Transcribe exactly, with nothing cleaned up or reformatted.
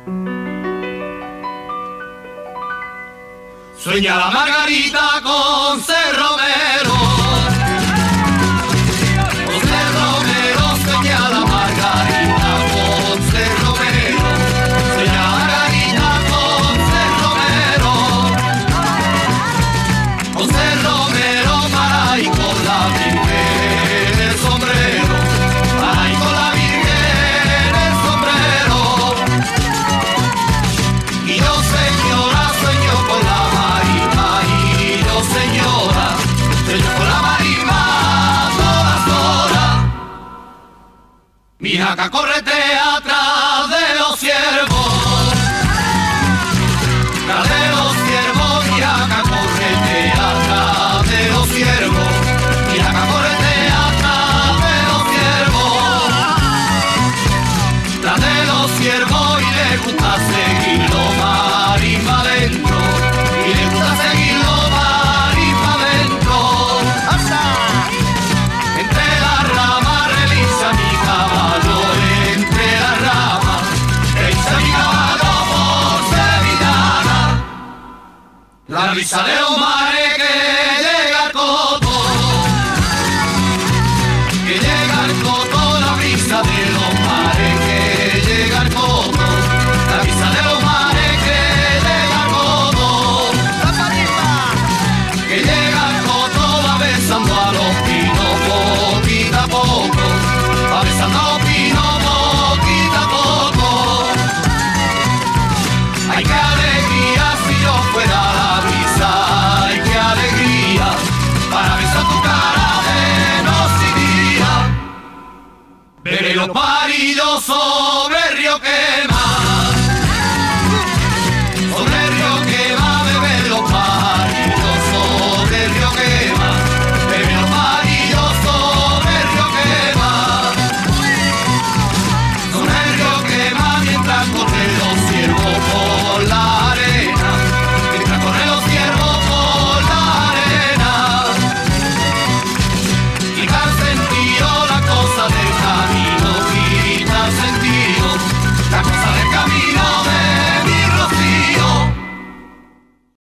Sueña la Margarita con ser Romero, con ser Romero, sueña la Margarita con ser Romero, sueña la Margarita con ser Romero, con ser Romero para ir con la Virgen el sombrero, para ir con la Virgen el sombrero. Y yo, señora, sueño con la señora, sueño con la marisma todas horas. Mi jaca corretea atrás de los ciervos, tras de los ciervos, mi jaca corretea atrás de los ciervos, mi jaca corretea atrás de los ciervos, tras de los ciervos, y le gusta seguirlo marisma adentro, y le gusta seguirlo marisma adentro. Entre las ramas realiza mi caballo, entre las ramas realiza mi caballo por sevillana. La brisa de los mares que llega al coto, que llega al coto, la brisa de los mares que llega al coto, la brisa de los mares que llega al coto, que llega al coto, va besando a los pinos poquito a poco, va besando a los pinos poquito a poco. Ay, qué alegría si yo fuera la brisa, ay, qué alegría para besar tu cara de noche y día. Veré los parillos sobre el río Quema,